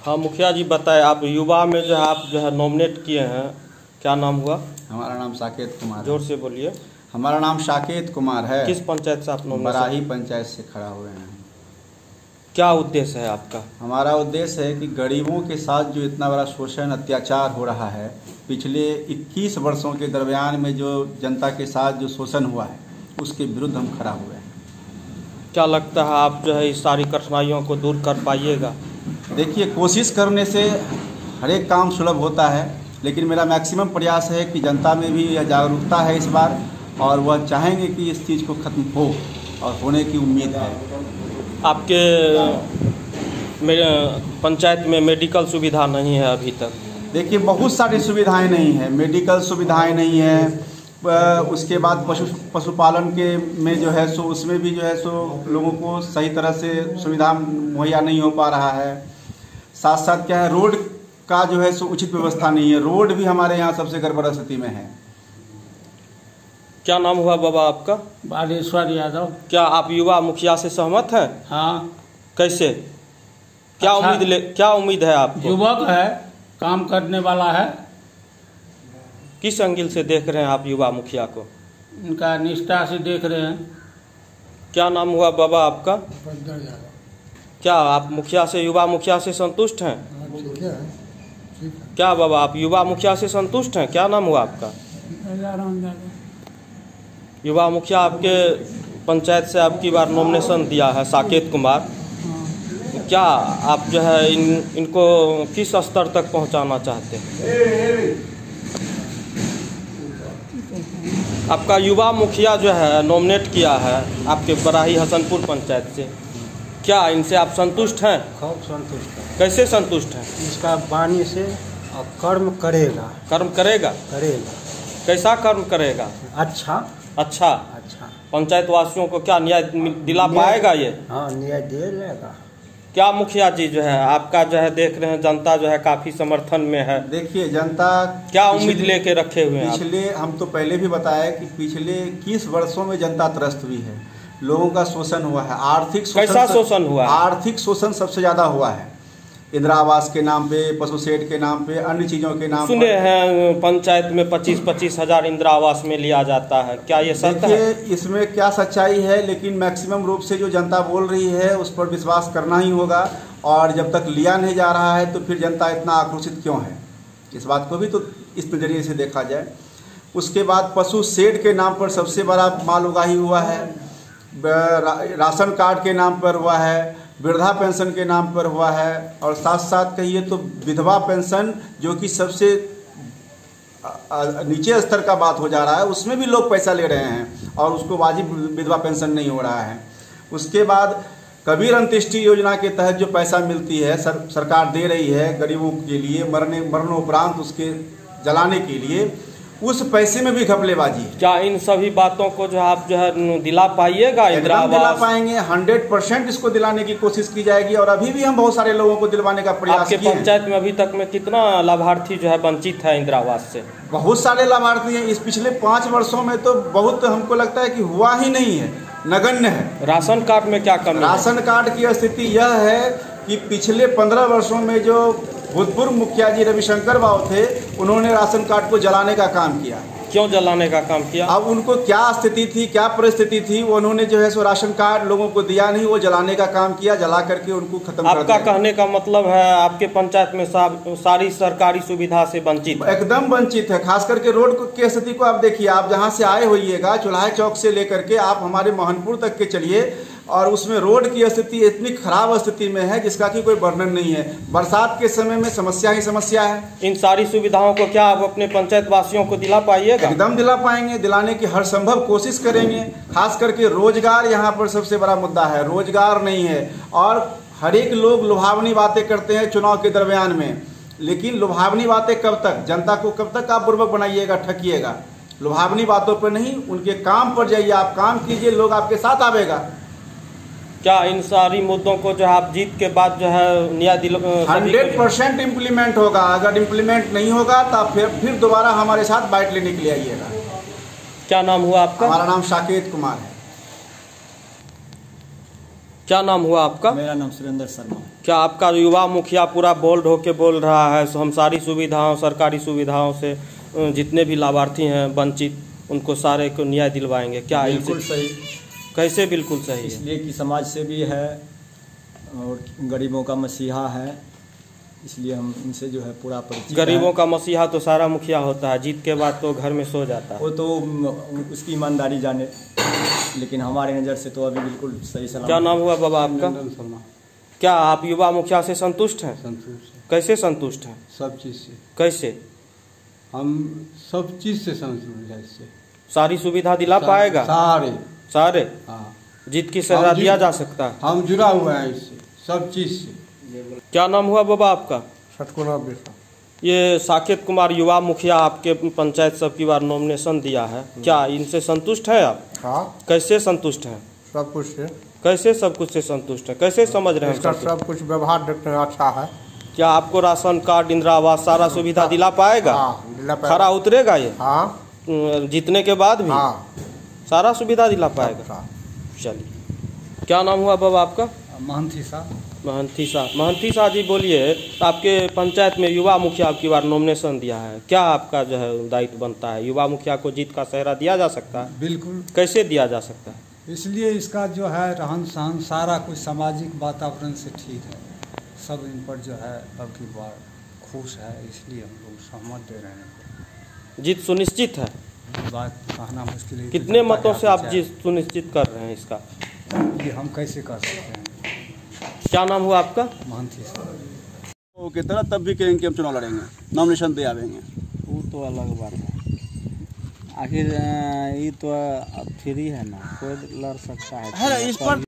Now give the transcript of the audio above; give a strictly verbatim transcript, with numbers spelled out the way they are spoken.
हाँ मुखिया जी बताए, आप युवा में जो है आप जो है नॉमिनेट किए हैं, क्या नाम हुआ? हमारा नाम साकेत कुमार है। जोर से बोलिए। हमारा नाम साकेत कुमार है। किस पंचायत से आप नॉमिनेट? बराही पंचायत से खड़ा हुए हैं। क्या उद्देश्य है आपका? हमारा उद्देश्य है कि गरीबों के साथ जो इतना बड़ा शोषण अत्याचार हो रहा है, पिछले इक्कीस वर्षों के दरमियान में जो जनता के साथ जो शोषण हुआ है, उसके विरुद्ध हम खड़ा हुए हैं। क्या लगता है आप जो है इस सारी कठिनाइयों को दूर कर पाइएगा? देखिए, कोशिश करने से हर एक काम सुलभ होता है, लेकिन मेरा मैक्सिमम प्रयास है कि जनता में भी यह जागरूकता है इस बार, और वह चाहेंगे कि इस चीज़ को ख़त्म हो, और होने की उम्मीद है। आपके पंचायत में मेडिकल सुविधा नहीं है अभी तक? देखिए, बहुत सारी सुविधाएं नहीं है, मेडिकल सुविधाएं नहीं है। उसके बाद पशु पशुपालन के में जो है सो उसमें भी जो है सो लोगों को सही तरह से सुविधा मुहैया नहीं हो पा रहा है। साथ साथ क्या है, रोड का जो है सो उचित व्यवस्था नहीं है। रोड भी हमारे यहाँ सबसे गड़बड़ स्थिति में है। क्या नाम हुआ बाबा आपका? बालेश्वर यादव। क्या आप युवा मुखिया से सहमत हैं? हाँ। कैसे? क्या अच्छा, उम्मीद ले क्या उम्मीद है आपको? युवक है, काम करने वाला है। किस एंगल से देख रहे हैं आप युवा मुखिया को? इनका निष्ठा से देख रहे हैं। क्या नाम हुआ बाबा आपका? क्या आप मुखिया से युवा मुखिया से संतुष्ट हैं? ठीक है, ठीक है। क्या बाबा आप युवा मुखिया से संतुष्ट हैं? क्या नाम हुआ आपका? युवा मुखिया आपके पंचायत से आपकी बार नॉमिनेशन दिया है साकेत कुमार। क्या आप जो है इन इनको किस स्तर तक पहुंचाना चाहते हैं? आपका युवा मुखिया जो है नॉमिनेट किया है आपके बराही हसनपुर पंचायत से, क्या इनसे आप संतुष्ट हैं? खूब संतुष्ट है। कैसे संतुष्ट हैं? इसका वाणी से और कर्म करेगा। कर्म करेगा? करेगा। कैसा कर्म करेगा? अच्छा अच्छा। अच्छा। पंचायत वासियों को क्या न्याय दिला पाएगा ये? हाँ, न्याय दे लेगा। क्या मुखिया जी जो है आपका जो है देख रहे हैं जनता जो है काफी समर्थन में है। देखिए, जनता क्या उम्मीद लेके रखे हुए हैं? पिछले हम तो पहले भी बताया कि पिछले इक्कीस वर्षों में जनता त्रस्त हुई है। लोगों का शोषण हुआ है, आर्थिक शोषण। कैसा शोषण हुआ? आर्थिक शोषण सबसे ज्यादा हुआ है। इंदिरा आवास के नाम पे, पशु शेड के नाम पे, अन्य चीजों के नाम सुने हैं पंचायत में पच्चीस पच्चीस हजार इंदिरा आवास में लिया जाता है, क्या ये सत्य है? इसमें क्या सच्चाई है, लेकिन मैक्सिमम रूप से जो जनता बोल रही है उस पर विश्वास करना ही होगा। और जब तक लिया नहीं जा रहा है तो फिर जनता इतना आक्रोशित क्यों है, इस बात को भी तो इस नज़रिए से देखा जाए। उसके बाद पशु शेड के नाम पर सबसे बड़ा माल उगाही हुआ है, राशन कार्ड के नाम पर हुआ है, वृद्धा पेंशन के नाम पर हुआ है, और साथ साथ कहिए तो विधवा पेंशन, जो कि सबसे नीचे स्तर का बात हो जा रहा है, उसमें भी लोग पैसा ले रहे हैं और उसको वाजिब विधवा पेंशन नहीं हो रहा है। उसके बाद कबीर अंत्येष्टि योजना के तहत जो पैसा मिलती है, सर, सरकार दे रही है गरीबों के लिए, मरने मरणोपरांत उसके जलाने के लिए, उस पैसे में भी घपलेबाजी है। क्या इन सभी बातों को जो आप जो है दिला पाइएगा? इंदिरा आवास दिला पाएंगे, हंड्रेड परसेंट इसको दिलाने की कोशिश की जाएगी, और अभी भी हम बहुत सारे लोगों को दिलवाने का प्रयास किए हैं। आपके पंचायत में अभी तक में कितना लाभार्थी जो है वंचित है इंदिरा आवास से? बहुत सारे लाभार्थी हैं। इस पिछले पाँच वर्षों में तो बहुत, हमको लगता है कि हुआ ही नहीं है, नगण्य है। राशन कार्ड में क्या कमी? राशन कार्ड की स्थिति यह है कि पिछले पंद्रह वर्षों में जो भूतपूर्व मुखिया जी रविशंकर बाबू थे, उन्होंने राशन कार्ड को जलाने का काम किया। क्यों जलाने का काम किया? अब उनको क्या स्थिति थी, क्या परिस्थिति थी, उन्होंने जो है सो राशन कार्ड लोगों को दिया नहीं, वो जलाने का काम किया, जला करके उनको खत्म कर दिया। आपका कहने का मतलब है आपके पंचायत में सारी सरकारी सुविधा से वंचित? एकदम वंचित है। खास करके रोड की स्थिति को आप देखिए, आप जहाँ से आए होइएगा, चुल्हा चौक से लेकर के आप हमारे मोहनपुर तक के चलिए, और उसमें रोड की स्थिति इतनी खराब स्थिति में है जिसका कि कोई वर्णन नहीं है। बरसात के समय में समस्या ही समस्या है। इन सारी सुविधाओं को क्या आप अपने पंचायत वासियों को दिला पाइएगा? एकदम दिला पाएंगे, दिलाने की हर संभव कोशिश करेंगे। खास करके रोजगार यहाँ पर सबसे बड़ा मुद्दा है, रोजगार नहीं है। और हर एक लोग लुभावनी बातें करते हैं चुनाव के दरमियान में, लेकिन लुभावनी बातें कब तक, जनता को कब तक आप बुर्बक बनाइएगा, ठकिएगा? लुभावनी बातों पर नहीं, उनके काम पर जाइए, आप काम कीजिए, लोग आपके साथ आवेगा। क्या इन सारी मुद्दों को जो है आप जीत के बाद जो है न्याय दिल हंड्रेड परसेंट इम्प्लीमेंट होगा? अगर इम्प्लीमेंट नहीं होगा तो फिर फिर दोबारा हमारे साथ बाइट लेने के लिए आइएगा। क्या नाम हुआ आपका? हमारा नाम साकेत कुमार है। क्या नाम हुआ आपका? मेरा नाम सुरेंद्र शर्मा। क्या आपका युवा मुखिया पूरा बोल्ड होके बोल रहा है हम सारी सुविधाओं सरकारी सुविधाओं से जितने भी लाभार्थी हैं वंचित उनको सारे को न्याय दिलवाएंगे? क्या बिल्कुल सही। कैसे बिल्कुल सही है? इसलिए कि समाज सेवी है और गरीबों का मसीहा है, इसलिए हम इनसे जो है पूरा परिचित। गरीबों का मसीहा तो सारा मुखिया होता है, जीत के बाद तो घर में सो जाता है। वो तो उसकी ईमानदारी जाने, लेकिन हमारे नज़र से तो अभी बिल्कुल सही सलामत। क्या नाम हुआ बाबा आपका? क्या आप युवा मुखिया से संतुष्ट हैं? संतुष्ट है। कैसे संतुष्ट हैं? सब चीज़ से। कैसे? हम सब चीज़ से संतुष्ट है। इससे सारी सुविधा दिला सा, पाएगा? सारे सारे हाँ। जीत की सजा दिया जा सकता है? हम जुड़ा हुआ है इससे सब चीज़ से। क्या नाम हुआ बाबा आपका? सतकुना बेटा। ये साकेत कुमार युवा मुखिया आपके पंचायत सब की बार नॉमिनेशन दिया है, क्या इनसे संतुष्ट है आप? हाँ, कैसे संतुष्ट हैं? सब कुछ से। कैसे सब कुछ से संतुष्ट है? कैसे समझ रहे हैं? इसका सब सब कुछ व्यवहार देखते हैं अच्छा है। क्या आपको राशन कार्ड इंदिरा आवास सारा सुविधा दिला पाएगा? हाँ, दिला पाएगा। खरा उतरेगा ये? हाँ जीतने के बाद भी हाँ सारा सुविधा दिला पाएगा? अच्छा। चलिए, क्या नाम हुआ बाबा आपका? महंती साहब। महंती शाह। महंती शाह जी बोलिए, आपके पंचायत में युवा मुखिया आपकी बार नॉमिनेशन दिया है, क्या आपका जो है दायित्व बनता है? युवा मुखिया को जीत का सेहरा दिया जा सकता है? बिल्कुल। कैसे दिया जा सकता है? इसलिए इसका जो है रहन सहन सारा कुछ सामाजिक वातावरण से ठीक है, सब इन पर जो है अब की बार खुश है, इसलिए हम लोग सहमत दे रहे हैं। जीत सुनिश्चित है? बात कहना मुश्किल है। कितने मतों से आप जीत सुनिश्चित कर रहे हैं इसका? ये हम कैसे कर सकते हैं। क्या नाम हुआ आपका? महंती साहब। वो कितना तब भी कहेंगे कि हम चुनाव लड़ेंगे, नॉमिनेशन दे आवेंगे। वो तो अलग बात है, आखिर ये तो फ्री है ना, कोई लड़ सकता है। इस पर